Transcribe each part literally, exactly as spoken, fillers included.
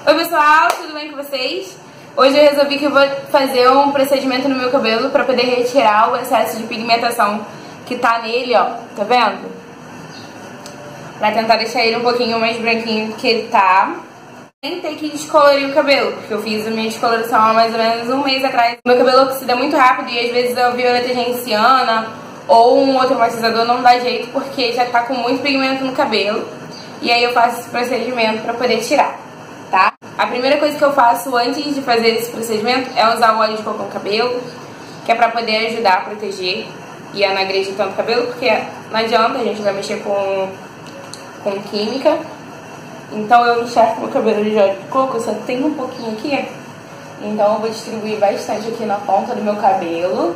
Oi pessoal, tudo bem com vocês? Hoje eu resolvi que eu vou fazer um procedimento no meu cabelo pra poder retirar o excesso de pigmentação que tá nele, ó, tá vendo? Pra tentar deixar ele um pouquinho mais branquinho do que ele tá. Nem ter que descolorir o cabelo, porque eu fiz a minha descoloração há mais ou menos um mês atrás. Meu cabelo oxida muito rápido e às vezes a violeta genciana ou um outro matizador não dá jeito porque já tá com muito pigmento no cabelo. E aí eu faço esse procedimento pra poder tirar, tá? A primeira coisa que eu faço antes de fazer esse procedimento é usar o óleo de coco no cabelo, que é pra poder ajudar a proteger e a não agredir tanto o cabelo, porque não adianta, a gente vai mexer com, com química. Então eu enxergo meu cabelo de óleo de coco, só tem um pouquinho aqui, então eu vou distribuir bastante aqui na ponta do meu cabelo,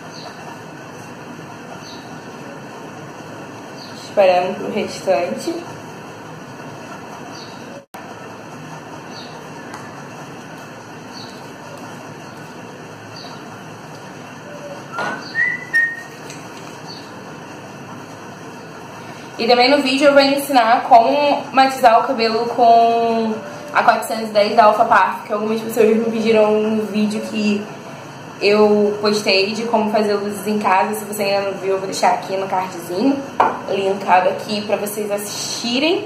esperando pro restante. E também no vídeo eu vou ensinar como matizar o cabelo com a quatrocentos e dez da Alpha Parf, que algumas pessoas me pediram no vídeo que eu postei de como fazer luzes em casa. Se você ainda não viu, eu vou deixar aqui no cardzinho, linkado aqui pra vocês assistirem.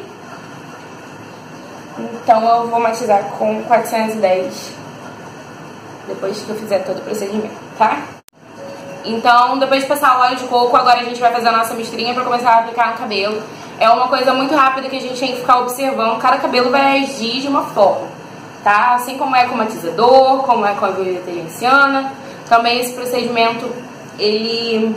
Então eu vou matizar com quatrocentos e dez depois que eu fizer todo o procedimento, tá? Então, depois de passar o óleo de coco, agora a gente vai fazer a nossa misturinha pra começar a aplicar no cabelo. É uma coisa muito rápida que a gente tem que ficar observando. Cada cabelo vai agir de uma forma, tá? Assim como é com o matizador, como é com a violeta genciana. Também esse procedimento, ele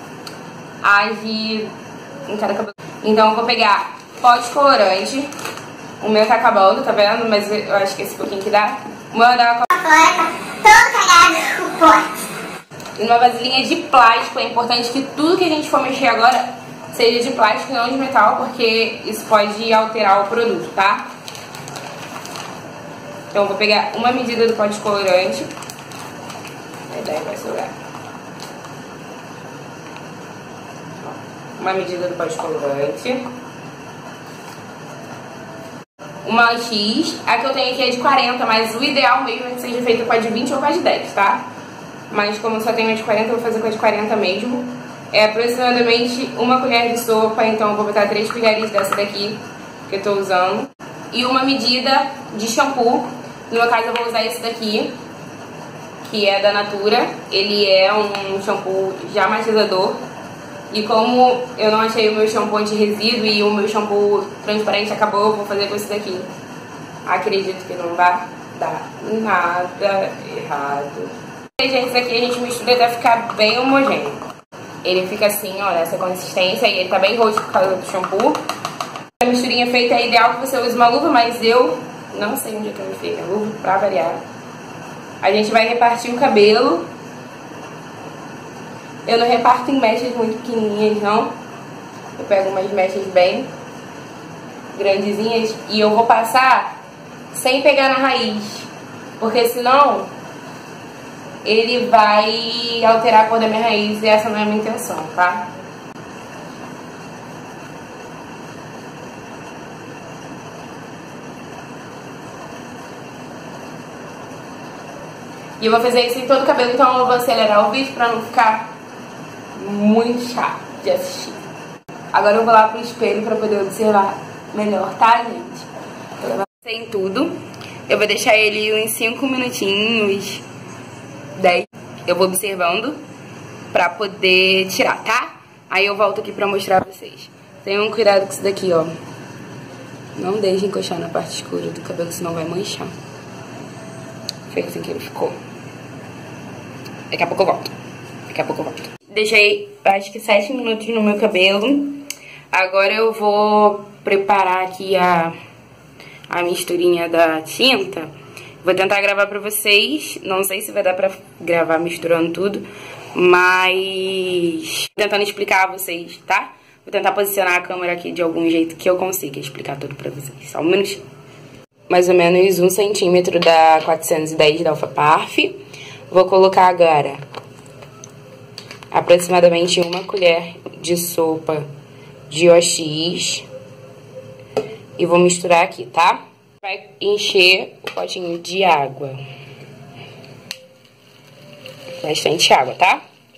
age em cada cabelo. Então eu vou pegar pó descolorante. O meu tá acabando, tá vendo? Mas eu acho que esse pouquinho que dá. O meu dá uma E uma vasilhinha de plástico. É importante que tudo que a gente for mexer agora seja de plástico e não de metal, porque isso pode alterar o produto, tá? Então eu vou pegar uma medida do pó descolorante. A ideia vai sobrar. Uma medida do pó descolorante. Uma X. A que eu tenho aqui é de quarenta, mas o ideal mesmo é que seja feita com a de vinte ou com a de dez, tá? Mas como eu só tenho a de quarenta, eu vou fazer com a de quarenta mesmo. É aproximadamente uma colher de sopa, então eu vou botar três colheres dessa daqui que eu tô usando. E uma medida de shampoo. No meu caso eu vou usar esse daqui, que é da Natura. Ele é um shampoo já matizador. E como eu não achei o meu shampoo anti-resíduo e o meu shampoo transparente acabou, eu vou fazer com esse daqui. Acredito que não vai dar nada errado. Gente, aqui a gente mistura até ficar bem homogêneo. Ele fica assim, ó, nessa consistência, e ele tá bem roxo por causa do shampoo. A misturinha feita é ideal que você use uma luva, mas eu não sei onde é que eu me fiz a luva, pra variar. A gente vai repartir o cabelo. Eu não reparto em mechas muito pequenininhas, não. Eu pego umas mechas bem grandezinhas e eu vou passar sem pegar na raiz, porque senão ele vai alterar a cor da minha raiz e essa não é a minha intenção, tá? E eu vou fazer isso em todo o cabelo, então eu vou acelerar o vídeo pra não ficar muito chato de assistir. Agora eu vou lá pro espelho pra poder observar melhor, tá, gente? Vou levar em tudo. Eu vou deixar ele uns cinco minutinhos, dez. Eu vou observando pra poder tirar, tá? Aí eu volto aqui pra mostrar pra vocês. Tenham cuidado com isso daqui, ó. Não deixem encostar na parte escura do cabelo, senão vai manchar. Foi assim que ele ficou. Daqui a pouco eu volto. Daqui a pouco eu volto. Deixei, acho que sete minutos no meu cabelo. Agora eu vou preparar aqui a, a misturinha da tinta. Vou tentar gravar pra vocês. Não sei se vai dar pra gravar misturando tudo, mas tentando explicar a vocês, tá? Vou tentar posicionar a câmera aqui de algum jeito que eu consiga explicar tudo pra vocês. Só um minutinho. Mais ou menos um centímetro da quatrocentos e dez da Alpha Parf. Vou colocar agora aproximadamente uma colher de sopa de O X e vou misturar aqui, tá? Vai encher o potinho de água. Bastante água, tá?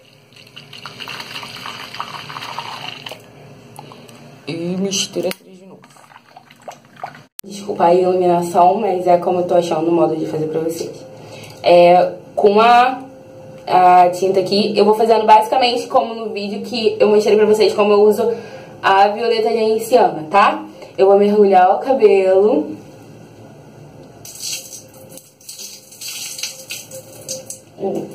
E mistura tudo de novo. Desculpa a iluminação, mas é como eu tô achando o modo de fazer pra vocês. É, com a, a tinta aqui, eu vou fazendo basicamente como no vídeo que eu mostrei pra vocês, como eu uso a violeta genciana, tá? Eu vou mergulhar o cabelo. Hum.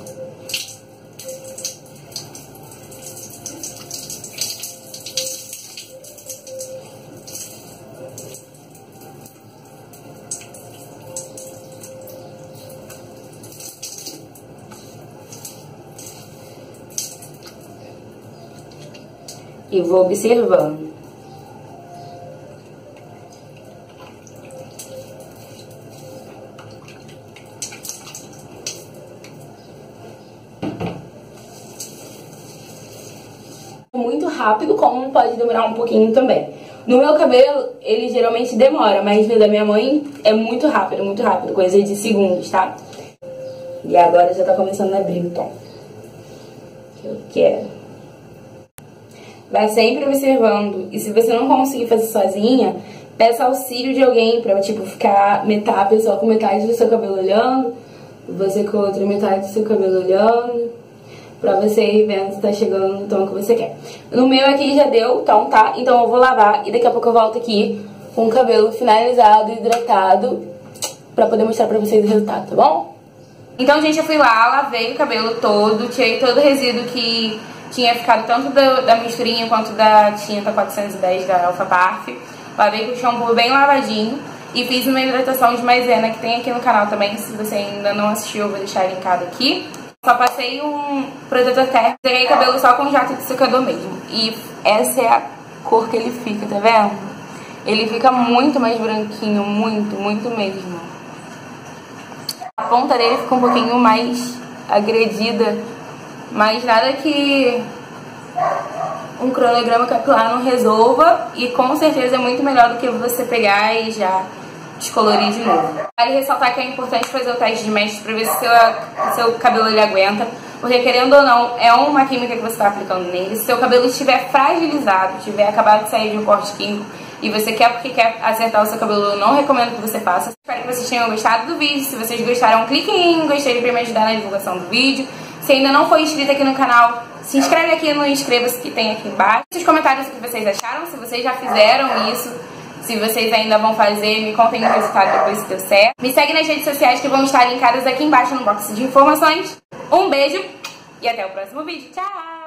E vou observando. Muito rápido, como pode demorar um pouquinho também. No meu cabelo, ele geralmente demora, mas no da minha mãe é muito rápido, muito rápido, coisa de segundos, tá? E agora já tá começando a abrir o tom que eu quero. Vai sempre observando. E se você não conseguir fazer sozinha, peça auxílio de alguém pra, tipo, ficar metade, a pessoa com metade do seu cabelo olhando, você com a outra metade do seu cabelo olhando, pra você ir vendo se tá chegando no tom que você quer. No meu aqui já deu tom, tá? Então eu vou lavar e daqui a pouco eu volto aqui com o cabelo finalizado, hidratado, pra poder mostrar pra vocês o resultado, tá bom? Então, gente, eu fui lá, lavei o cabelo todo, tirei todo o resíduo que tinha ficado tanto do, da misturinha quanto da tinta quatrocentos e dez da Alpha Parf. Lavei com o shampoo bem lavadinho e fiz uma hidratação de maisena que tem aqui no canal também. Se você ainda não assistiu, eu vou deixar linkado aqui. Só passei um protetor térmico, peguei o cabelo só com jato de secador mesmo. E essa é a cor que ele fica, tá vendo? Ele fica muito mais branquinho, muito, muito mesmo. A ponta dele fica um pouquinho mais agredida, mas nada que um cronograma capilar não resolva, e com certeza é muito melhor do que você pegar e já descolorir de novo. Vale ressaltar que é importante fazer o teste de mestre para ver se seu, seu cabelo ele aguenta, porque querendo ou não, é uma química que você está aplicando nele. Se seu cabelo estiver fragilizado, tiver acabado de sair de um corte químico, e você quer porque quer acertar o seu cabelo, eu não recomendo que você faça. Espero que vocês tenham gostado do vídeo. Se vocês gostaram, cliquem em gostei para me ajudar na divulgação do vídeo. Se ainda não for inscrito aqui no canal, se inscreve aqui no inscreva-se que tem aqui embaixo. Nos comentários o que vocês acharam, se vocês já fizeram isso, se vocês ainda vão fazer, me contem o resultado depois se deu certo. Me segue nas redes sociais que vão estar linkadas aqui embaixo no box de informações. Um beijo e até o próximo vídeo. Tchau!